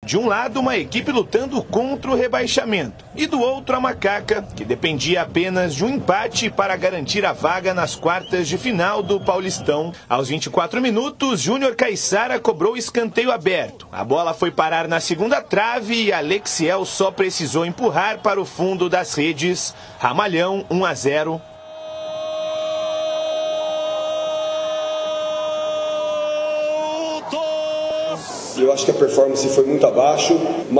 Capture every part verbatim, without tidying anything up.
De um lado, uma equipe lutando contra o rebaixamento. E do outro, a Macaca, que dependia apenas de um empate para garantir a vaga nas quartas de final do Paulistão. Aos vinte e quatro minutos, Júnior Caiçara cobrou escanteio aberto. A bola foi parar na segunda trave e Alexiel só precisou empurrar para o fundo das redes. Ramalhão, um a zero. Eu acho que a performance foi muito abaixo,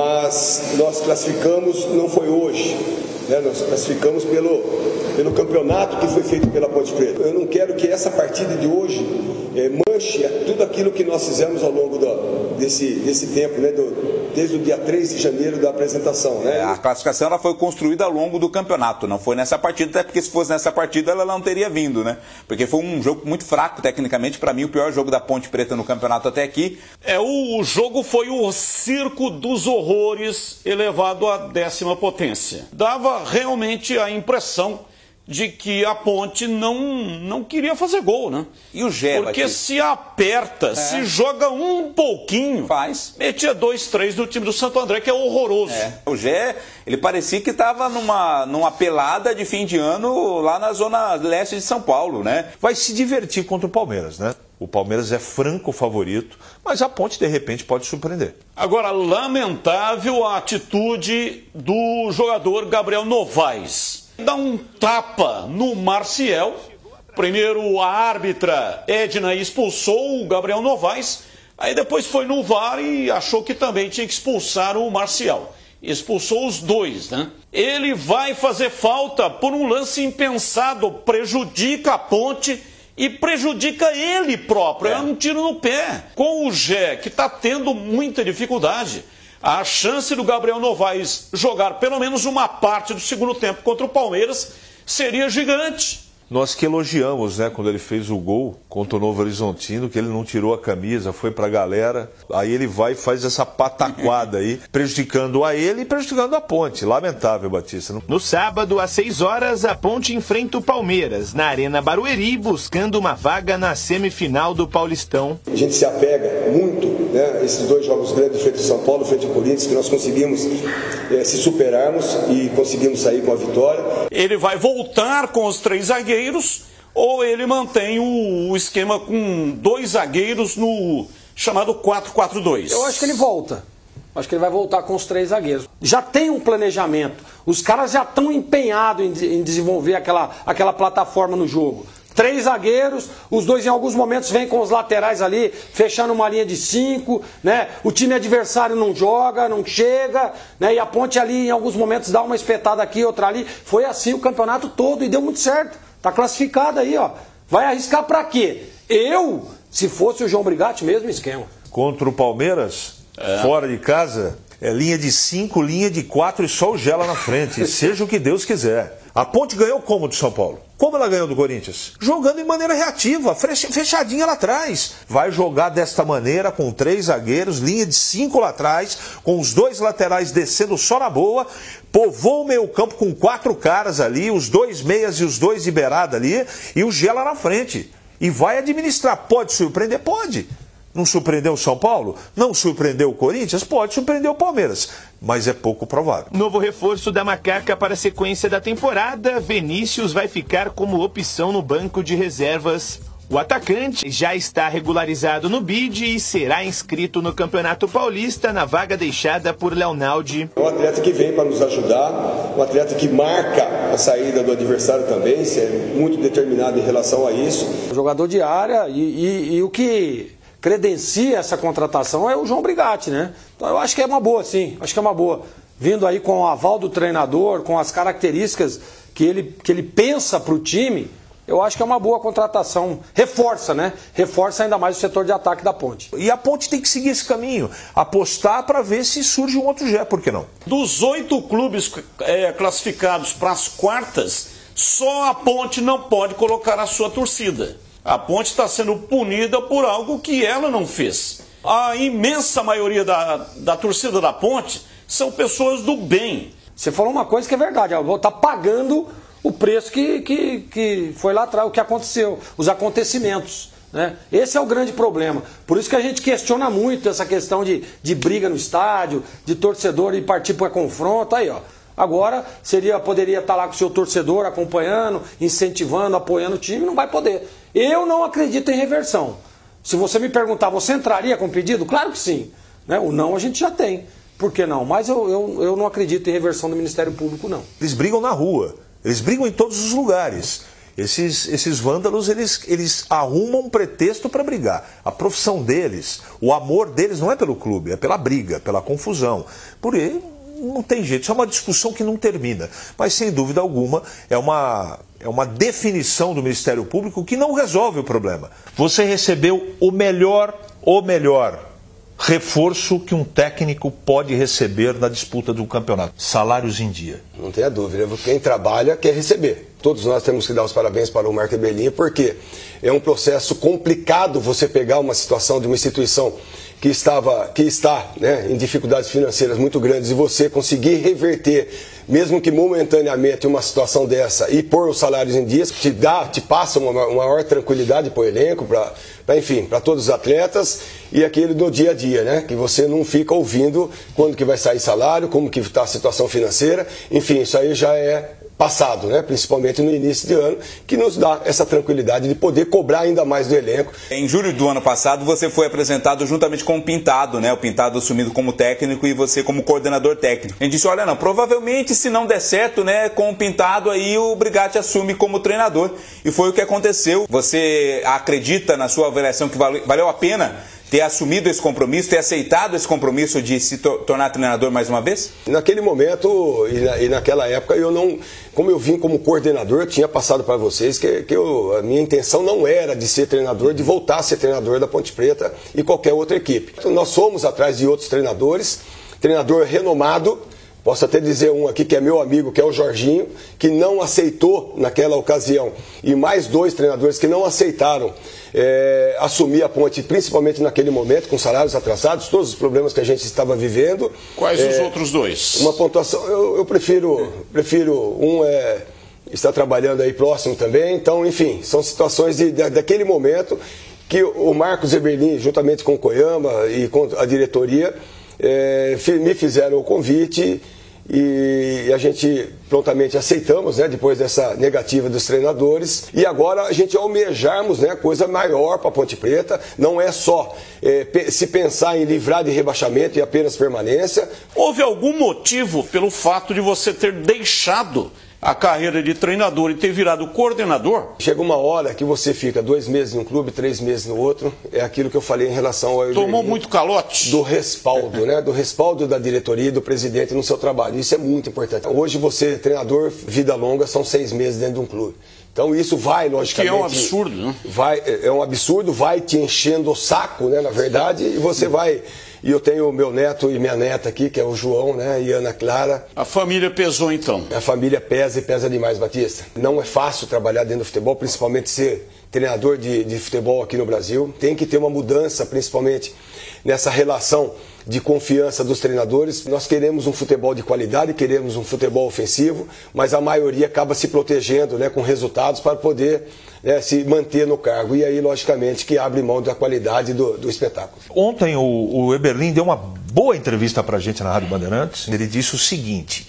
mas nós classificamos, não foi hoje, né? Nós classificamos pelo, pelo campeonato que foi feito pela Ponte Preta. Eu não quero que essa partida de hoje é, manche tudo aquilo que nós fizemos ao longo do, desse, desse tempo, né? Do, desde o dia três de janeiro da apresentação, né? A classificação ela foi construída ao longo do campeonato, não foi nessa partida, até porque se fosse nessa partida ela não teria vindo, né? Porque foi um jogo muito fraco tecnicamente, para mim o pior jogo da Ponte Preta no campeonato até aqui. É, o jogo foi o circo dos horrores elevado à décima potência. Dava realmente a impressão de que a Ponte não, não queria fazer gol, né? E o Gé, porque Batista? se aperta, é. se joga um pouquinho, faz. Metia dois, três no time do Santo André, que é horroroso. É. O Gé, ele parecia que estava numa, numa pelada de fim de ano lá na zona leste de São Paulo, né? Vai se divertir contra o Palmeiras, né? O Palmeiras é franco favorito, mas a Ponte, de repente, pode surpreender. Agora, lamentável a atitude do jogador Gabriel Novaes. Dá um tapa no Marciel. Primeiro a árbitra Edna expulsou o Gabriel Novaes. Aí depois foi no V A R e achou que também tinha que expulsar o Marcial. Expulsou os dois, né? Ele vai fazer falta por um lance impensado, prejudica a Ponte e prejudica ele próprio. É, é um tiro no pé. Com o Gé, que está tendo muita dificuldade, a chance do Gabriel Novaes jogar pelo menos uma parte do segundo tempo contra o Palmeiras seria gigante. Nós que elogiamos, né, quando ele fez o gol contra o Novo Horizontino, que ele não tirou a camisa, foi pra galera, aí ele vai e faz essa pataquada aí, prejudicando a ele e prejudicando a Ponte. Lamentável, Batista. Não... No sábado, às seis horas, a Ponte enfrenta o Palmeiras, na Arena Barueri, buscando uma vaga na semifinal do Paulistão. A gente se apega muito, né, esses dois jogos grandes, frente ao São Paulo, frente ao Corinthians, que nós conseguimos é, se superarmos e conseguimos sair com a vitória. Ele vai voltar com os três zagueiros, ou ele mantém o, o esquema com dois zagueiros no chamado quatro quatro dois? Eu acho que ele volta. Acho que ele vai voltar com os três zagueiros. Já tem um planejamento. Os caras já estão empenhados em, em desenvolver aquela, aquela plataforma no jogo. Três zagueiros, os dois em alguns momentos vêm com os laterais ali, fechando uma linha de cinco, né? O time adversário não joga, não chega, né? E a Ponte ali em alguns momentos dá uma espetada aqui, outra ali. Foi assim o campeonato todo e deu muito certo. Tá classificado aí, ó. Vai arriscar pra quê? Eu, se fosse o João Brigatti, mesmo esquema. Contra o Palmeiras, é. fora de casa, é linha de cinco, linha de quatro e só o Gé lá na frente. Seja o que Deus quiser. A Ponte ganhou como do São Paulo? Como ela ganhou do Corinthians? Jogando de maneira reativa, fechadinha lá atrás. Vai jogar desta maneira, com três zagueiros, linha de cinco lá atrás, com os dois laterais descendo só na boa, povoa o meio campo com quatro caras ali, os dois meias e os dois de beirada ali, e o Gé lá na frente. E vai administrar. Pode surpreender? Pode. Não surpreendeu o São Paulo? Não surpreendeu o Corinthians? Pode surpreender o Palmeiras, mas é pouco provável. Novo reforço da Macaca para a sequência da temporada, Vinícius vai ficar como opção no banco de reservas. O atacante já está regularizado no B I D e será inscrito no Campeonato Paulista na vaga deixada por Leonaldi. É um atleta que vem para nos ajudar, um atleta que marca a saída do adversário também, é muito determinado em relação a isso. Jogador de área e, e, e o que credencia essa contratação é o João Brigatti, né? Então eu acho que é uma boa, sim, acho que é uma boa. Vindo aí com o aval do treinador, com as características que ele, que ele pensa para o time, eu acho que é uma boa contratação. Reforça, né? Reforça ainda mais o setor de ataque da Ponte. E a Ponte tem que seguir esse caminho, apostar para ver se surge um outro Gé, por que não? Dos oito clubes é, classificados para as quartas, só a Ponte não pode colocar a sua torcida. A Ponte está sendo punida por algo que ela não fez. A imensa maioria da, da torcida da Ponte são pessoas do bem. Você falou uma coisa que é verdade, ela está pagando o preço que, que, que foi lá atrás, o que aconteceu, os acontecimentos. Né? Esse é o grande problema. Por isso que a gente questiona muito essa questão de, de briga no estádio, de torcedor e partir para confronto. Aí, ó. Agora seria, poderia estar lá com o seu torcedor acompanhando, incentivando, apoiando o time, não vai poder. Eu não acredito em reversão. Se você me perguntar, você entraria com pedido? Claro que sim. Né? O não a gente já tem. Por que não? Mas eu, eu, eu não acredito em reversão do Ministério Público, não. Eles brigam na rua, eles brigam em todos os lugares. Esses, esses vândalos, eles, eles arrumam um pretexto para brigar. A profissão deles, o amor deles não é pelo clube, é pela briga, pela confusão. Por aí não tem jeito, isso é uma discussão que não termina. Mas, sem dúvida alguma, é uma, é uma definição do Ministério Público que não resolve o problema. Você recebeu o melhor, o melhor reforço que um técnico pode receber na disputa do campeonato: salários em dia. Não tenha dúvida, quem trabalha quer receber. Todos nós temos que dar os parabéns para o Marco Eberlin, porque é um processo complicado você pegar uma situação de uma instituição que, estava, que está né, em dificuldades financeiras muito grandes e você conseguir reverter, mesmo que momentaneamente, uma situação dessa e pôr os salários em dias, te dá, te passa uma, uma maior tranquilidade para o elenco, para enfim, para todos os atletas, e aquele do dia a dia, né? Que você não fica ouvindo quando que vai sair salário, como que está a situação financeira, enfim, isso aí já é passado, né? Principalmente no início de ano, que nos dá essa tranquilidade de poder cobrar ainda mais do elenco. Em julho do ano passado, você foi apresentado juntamente com o Pintado, né? O Pintado assumido como técnico e você como coordenador técnico. A gente disse, olha, não, provavelmente se não der certo, né, com o Pintado aí o Brigatti assume como treinador. E foi o que aconteceu. Você acredita, na sua avaliação, que valeu a pena ter assumido esse compromisso, ter aceitado esse compromisso de se to tornar treinador mais uma vez? Naquele momento e, na, e naquela época, eu não, como eu vim como coordenador, eu tinha passado para vocês que, que eu, a minha intenção não era de ser treinador, de voltar a ser treinador da Ponte Preta e qualquer outra equipe. Então, nós fomos atrás de outros treinadores, treinador renomado. Posso até dizer um aqui que é meu amigo, que é o Jorginho, que não aceitou naquela ocasião, e mais dois treinadores que não aceitaram é, assumir a Ponte, principalmente naquele momento, com salários atrasados, todos os problemas que a gente estava vivendo. Quais é, os outros dois? Uma pontuação, eu, eu prefiro, prefiro um é, está trabalhando aí próximo também, então, enfim, são situações de, de, daquele momento que o Marcos Eberlin, juntamente com o Koyama e com a diretoria, é, me fizeram o convite e a gente prontamente aceitamos, né, depois dessa negativa dos treinadores, e agora a gente almejarmos, né, coisa maior para a Ponte Preta, não é só é, se pensar em livrar de rebaixamento e apenas permanência. Houve algum motivo pelo fato de você ter deixado a carreira de treinador e ter virado coordenador? Chega uma hora que você fica dois meses em um clube, três meses no outro. É aquilo que eu falei em relação ao... Tomou muito calote? Do respaldo, né? Do respaldo da diretoria e do presidente no seu trabalho. Isso é muito importante. Hoje você, treinador, vida longa, são seis meses dentro de um clube. Então isso vai, logicamente... Que é um absurdo, né? Vai, é um absurdo, vai te enchendo o saco, né? Na verdade, e você vai... E eu tenho o meu neto e minha neta aqui, que é o João, né, e Ana Clara. A família pesou, então? A família pesa e pesa demais, Batista. Não é fácil trabalhar dentro do futebol, principalmente ser treinador de, de futebol aqui no Brasil. Tem que ter uma mudança, principalmente nessa relação de confiança dos treinadores. Nós queremos um futebol de qualidade, queremos um futebol ofensivo, mas a maioria acaba se protegendo, né, com resultados para poder, né, se manter no cargo. E aí, logicamente, que abre mão da qualidade do, do espetáculo. Ontem o, o Eberlin deu uma boa entrevista para a gente na Rádio Bandeirantes. Ele disse o seguinte: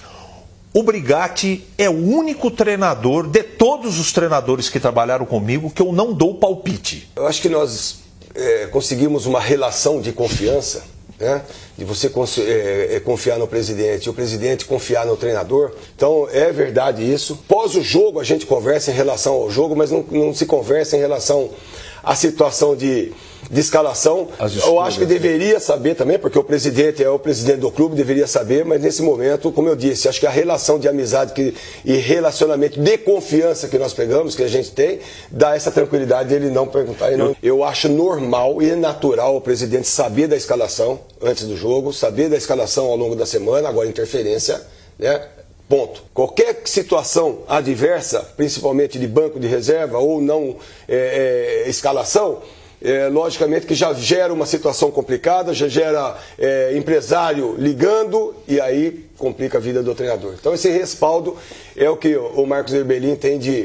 o Brigatti é o único treinador de todos os treinadores que trabalharam comigo que eu não dou palpite. Eu acho que nós é, conseguimos uma relação de confiança, né? De você é, é, confiar no presidente e o presidente confiar no treinador. Então é verdade isso. Pós o jogo a gente conversa em relação ao jogo, mas não, não se conversa em relação à situação de, de escalação. Eu acho que deveria saber também, porque o presidente é o presidente do clube, deveria saber, mas nesse momento, como eu disse, acho que a relação de amizade que, e relacionamento de confiança que nós pegamos, que a gente tem, dá essa tranquilidade dele não perguntar. Não. Eu acho normal e natural o presidente saber da escalação antes do jogo, saber da escalação ao longo da semana, agora interferência, né? Ponto. Qualquer situação adversa, principalmente de banco de reserva ou não é, é, escalação, é, logicamente que já gera uma situação complicada, já gera é, empresário ligando e aí complica a vida do treinador. Então esse respaldo é o que o Marcos Eberlin tem de,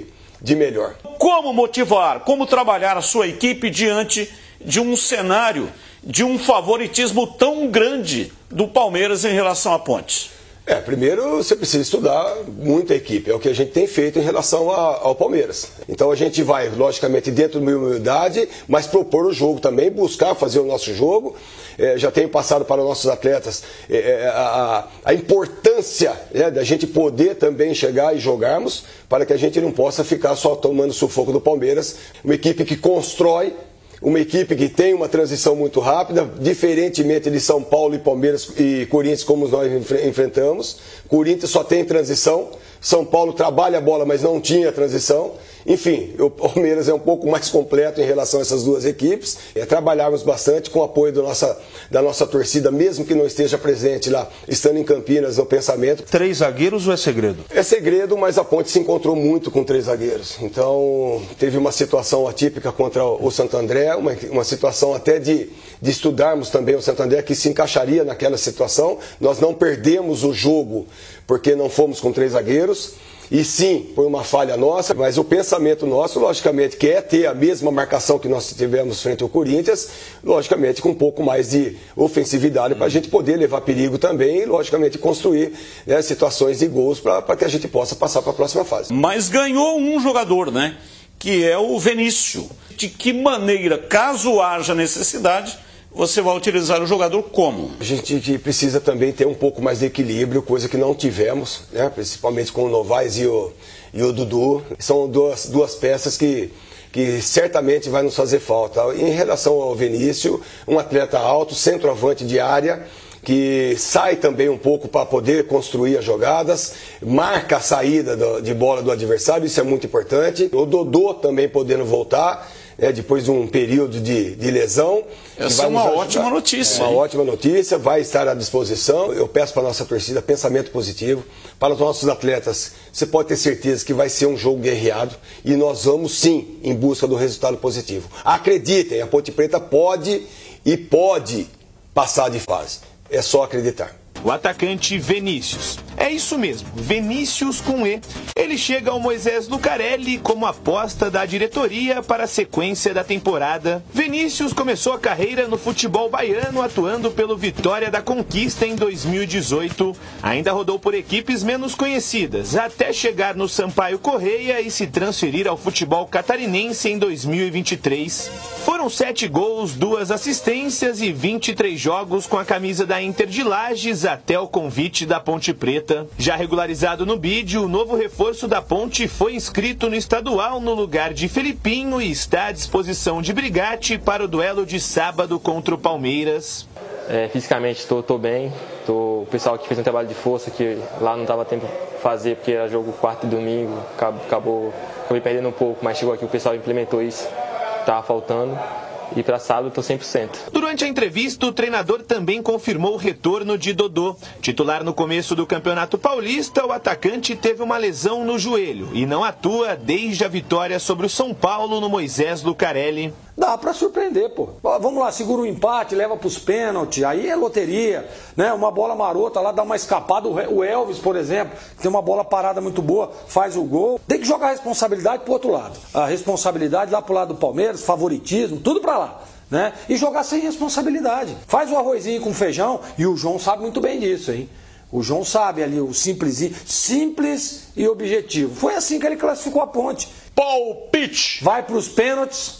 de melhor. Como motivar, como trabalhar a sua equipe diante de um cenário de um favoritismo tão grande do Palmeiras em relação à Ponte? É, primeiro você precisa estudar muito a equipe, é o que a gente tem feito em relação a, ao Palmeiras. Então a gente vai, logicamente, dentro de uma humildade, mas propor o jogo também, buscar fazer o nosso jogo. É, já tenho passado para os nossos atletas é, a, a importância né, da gente poder também chegar e jogarmos, para que a gente não possa ficar só tomando sufoco do Palmeiras. Uma equipe que constrói, uma equipe que tem uma transição muito rápida, diferentemente de São Paulo e Palmeiras e Corinthians, como nós enfrentamos. Corinthians só tem transição, São Paulo trabalha a bola, mas não tinha transição. Enfim, o Palmeiras é um pouco mais completo em relação a essas duas equipes. É, trabalharmos bastante com o apoio do nossa, da nossa torcida, mesmo que não esteja presente lá, estando em Campinas, no pensamento. Três zagueiros ou é segredo? É segredo, mas a Ponte se encontrou muito com três zagueiros. Então, teve uma situação atípica contra o Santo André, uma, uma situação até de, de estudarmos também o Santo André, que se encaixaria naquela situação. Nós não perdemos o jogo porque não fomos com três zagueiros. E sim, foi uma falha nossa, mas o pensamento nosso, logicamente, que é ter a mesma marcação que nós tivemos frente ao Corinthians, logicamente com um pouco mais de ofensividade para a gente poder levar perigo também e, logicamente, construir né, situações de gols para que a gente possa passar para a próxima fase. Mas ganhou um jogador, né? Que é o Vinícius. De que maneira, caso haja necessidade, você vai utilizar o jogador como? A gente precisa também ter um pouco mais de equilíbrio, coisa que não tivemos, né? Principalmente com o Novaes e o, e o Dudu. São duas, duas peças que, que certamente vai nos fazer falta. Em relação ao Vinícius, um atleta alto, centroavante de área, que sai também um pouco para poder construir as jogadas, marca a saída do, de bola do adversário, isso é muito importante. O Dodô também podendo voltar, é, depois de um período de, de lesão. Essa é uma ótima notícia. É uma ótima notícia, vai estar à disposição. Eu peço para a nossa torcida pensamento positivo. Para os nossos atletas, você pode ter certeza que vai ser um jogo guerreado e nós vamos sim em busca do resultado positivo. Acreditem, a Ponte Preta pode e pode passar de fase. É só acreditar. O atacante Vinícius. É isso mesmo, Vinícius com E. Ele chega ao Moisés Lucarelli como aposta da diretoria para a sequência da temporada. Vinícius começou a carreira no futebol baiano, atuando pelo Vitória da Conquista em dois mil e dezoito. Ainda rodou por equipes menos conhecidas, até chegar no Sampaio Correia e se transferir ao futebol catarinense em dois mil e vinte e três. Foram sete gols, duas assistências e vinte e três jogos com a camisa da Inter de Lages até o convite da Ponte Preta. Já regularizado no bid, o novo reforço da Ponte foi inscrito no estadual no lugar de Felipinho e está à disposição de Brigatti para o duelo de sábado contra o Palmeiras. É, fisicamente estou bem, tô, o pessoal que fez um trabalho de força que lá não dava tempo de fazer porque era jogo quarto e domingo, acabou, acabou, acabei perdendo um pouco, mas chegou aqui o pessoal implementou isso, estava faltando. E para sábado estou cem por cento. Durante a entrevista, o treinador também confirmou o retorno de Dodô. Titular no começo do Campeonato Paulista, o atacante teve uma lesão no joelho e não atua desde a vitória sobre o São Paulo no Moisés Lucarelli. Dá pra surpreender, pô. Vamos lá, segura o empate, leva pros pênaltis, aí é loteria, né? Uma bola marota lá, dá uma escapada. O Elvis, por exemplo, que tem uma bola parada muito boa, faz o gol. Tem que jogar a responsabilidade pro outro lado. A responsabilidade lá pro lado do Palmeiras, favoritismo, tudo pra lá, né? E jogar sem responsabilidade. Faz o arrozinho com feijão, e o João sabe muito bem disso, hein? O João sabe ali, o simplesinho, simples e objetivo. Foi assim que ele classificou a Ponte. Palpite! Vai pros pênaltis.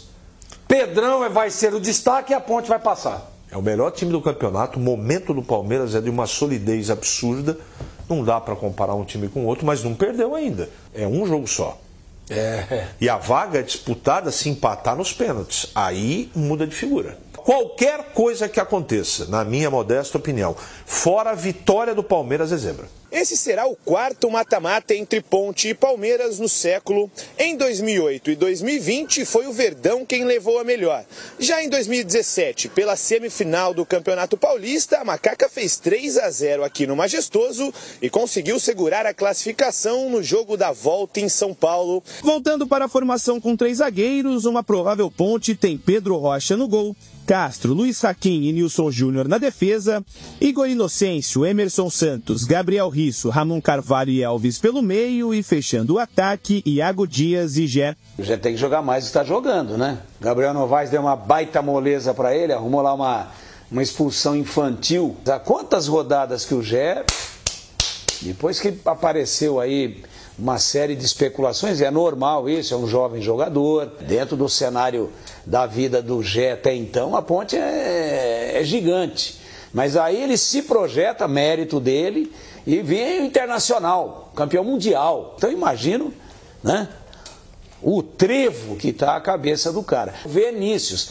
Pedrão vai ser o destaque e a Ponte vai passar. É o melhor time do campeonato. O momento do Palmeiras é de uma solidez absurda. Não dá para comparar um time com o outro, mas não perdeu ainda. É um jogo só. É. E a vaga é disputada se empatar nos pênaltis. Aí muda de figura. Qualquer coisa que aconteça, na minha modesta opinião, fora a vitória do Palmeiras é zebra. Esse será o quarto mata-mata entre Ponte e Palmeiras no século. Em dois mil e oito e dois mil e vinte foi o Verdão quem levou a melhor. Já em dois mil e dezessete, pela semifinal do Campeonato Paulista, a Macaca fez três a zero aqui no Majestoso e conseguiu segurar a classificação no jogo da volta em São Paulo. Voltando para a formação com três zagueiros, uma provável Ponte tem Pedro Rocha no gol, Castro, Luiz Faquin e Nilson Júnior na defesa, Igor Inocêncio, Emerson Santos, Gabriel Risso, Ramon Carvalho e Elvis pelo meio e fechando o ataque, Iago Dias e Gé. O Gé tem que jogar mais do que está jogando, né? Gabriel Novaes deu uma baita moleza para ele, arrumou lá uma, uma expulsão infantil. Há quantas rodadas que o Gé, depois que apareceu aí uma série de especulações, é normal isso, é um jovem jogador, dentro do cenário da vida do Gé até então, a Ponte é, é gigante. Mas aí ele se projeta, mérito dele, e vem o Internacional, campeão mundial. Então imagino, né, o trevo que está a cabeça do cara. Vinícius,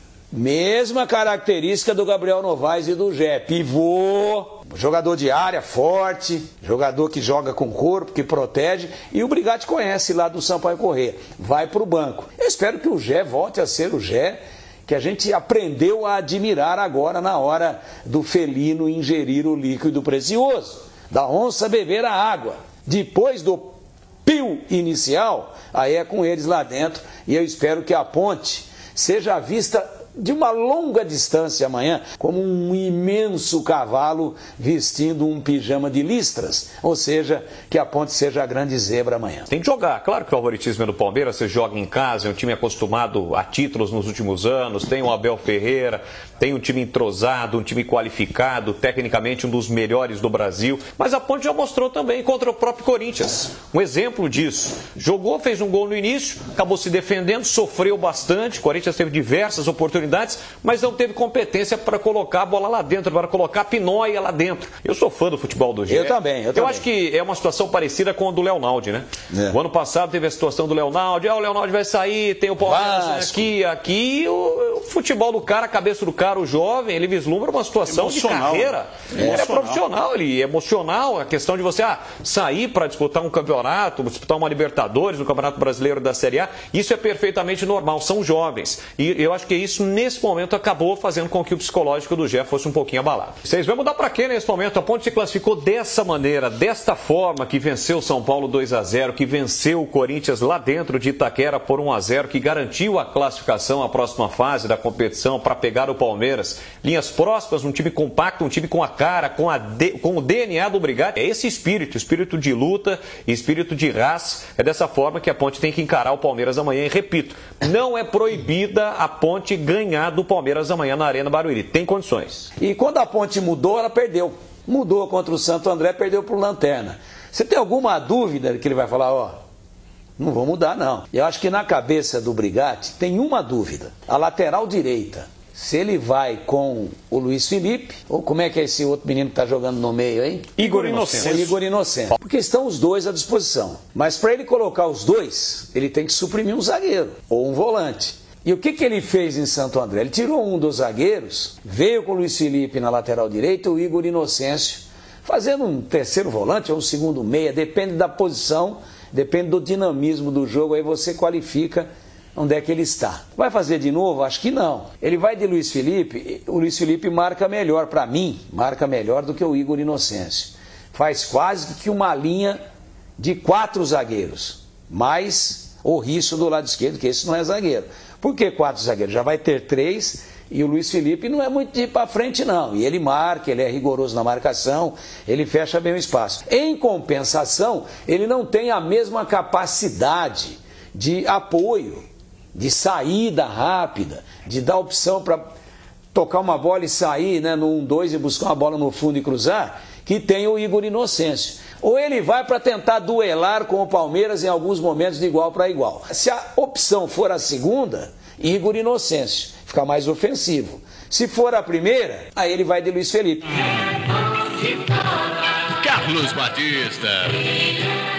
mesma característica do Gabriel Novaes e do Gé, pivô, jogador de área, forte, jogador que joga com corpo, que protege, e o Brigatti conhece lá do Sampaio Corrêa, vai para o banco. Eu espero que o Gé volte a ser o Gé que a gente aprendeu a admirar agora na hora do felino ingerir o líquido precioso, da onça beber a água. Depois do pio inicial, aí é com eles lá dentro, e eu espero que a Ponte seja vista de uma longa distância amanhã, como um imenso cavalo vestindo um pijama de listras, ou seja, que a Ponte seja a grande zebra amanhã. Tem que jogar, claro que o favoritismo é do Palmeiras, você joga em casa, é um time acostumado a títulos nos últimos anos, tem o Abel Ferreira, tem um time entrosado, um time qualificado, tecnicamente um dos melhores do Brasil, mas a Ponte já mostrou também contra o próprio Corinthians, um exemplo disso, jogou, fez um gol no início, acabou se defendendo, sofreu bastante, o Corinthians teve diversas oportunidades, mas não teve competência para colocar a bola lá dentro, para colocar a pinóia lá dentro. Eu sou fã do futebol do Gé. Eu também, eu também. Eu acho que é uma situação parecida com a do Leonaldi, né? É. O ano passado teve a situação do Leonaldi, ah, o Leonaldi vai sair, tem o Palmeiras aqui, aqui, o, o futebol do cara, a cabeça do cara, o jovem, ele vislumbra uma situação emocional, de carreira. É. Ele é profissional, ele é emocional, a questão de você ah, sair para disputar um campeonato, disputar uma Libertadores, no Campeonato Brasileiro da Série A, isso é perfeitamente normal, são jovens. E eu acho que isso nesse momento acabou fazendo com que o psicológico do Gé fosse um pouquinho abalado. Vocês vão mudar para quê nesse momento? A Ponte se classificou dessa maneira, desta forma, que venceu o São Paulo dois a zero, que venceu o Corinthians lá dentro de Itaquera por um a zero, que garantiu a classificação à próxima fase da competição para pegar o Palmeiras. Linhas próximas, um time compacto, um time com a cara, com, a D, com o D N A do Brigatti. É esse espírito, espírito de luta, espírito de raça. É dessa forma que a Ponte tem que encarar o Palmeiras amanhã. E repito, não é proibida a Ponte ganhar do Palmeiras amanhã na Arena Barueri. Tem condições. E quando a Ponte mudou, ela perdeu. Mudou contra o Santo André, perdeu para o Lanterna. Você tem alguma dúvida que ele vai falar, ó, não vou mudar não. Eu acho que na cabeça do Brigatti tem uma dúvida. A lateral direita, se ele vai com o Luiz Felipe, ou como é que é esse outro menino que está jogando no meio, hein? Igor Inocêncio. Igor Inocêncio. Porque estão os dois à disposição. Mas para ele colocar os dois, ele tem que suprimir um zagueiro ou um volante. E o que, que ele fez em Santo André? Ele tirou um dos zagueiros, veio com o Luiz Felipe na lateral direita e o Igor Inocêncio, fazendo um terceiro volante ou um segundo meia, depende da posição, depende do dinamismo do jogo, aí você qualifica onde é que ele está. Vai fazer de novo? Acho que não. Ele vai de Luiz Felipe, o Luiz Felipe marca melhor, para mim, marca melhor do que o Igor Inocêncio. Faz quase que uma linha de quatro zagueiros, mais o Risso do lado esquerdo, que esse não é zagueiro. Por que quatro zagueiros? Já vai ter três e o Luiz Felipe não é muito de ir para frente não. E ele marca, ele é rigoroso na marcação, ele fecha bem o espaço. Em compensação, ele não tem a mesma capacidade de apoio, de saída rápida, de dar opção para tocar uma bola e sair, né, no um dois e buscar uma bola no fundo e cruzar, que tem o Igor Inocêncio. Ou ele vai para tentar duelar com o Palmeiras em alguns momentos de igual para igual. Se a opção for a segunda, Igor Inocêncio, fica mais ofensivo. Se for a primeira, aí ele vai de Luiz Felipe. Carlos Batista.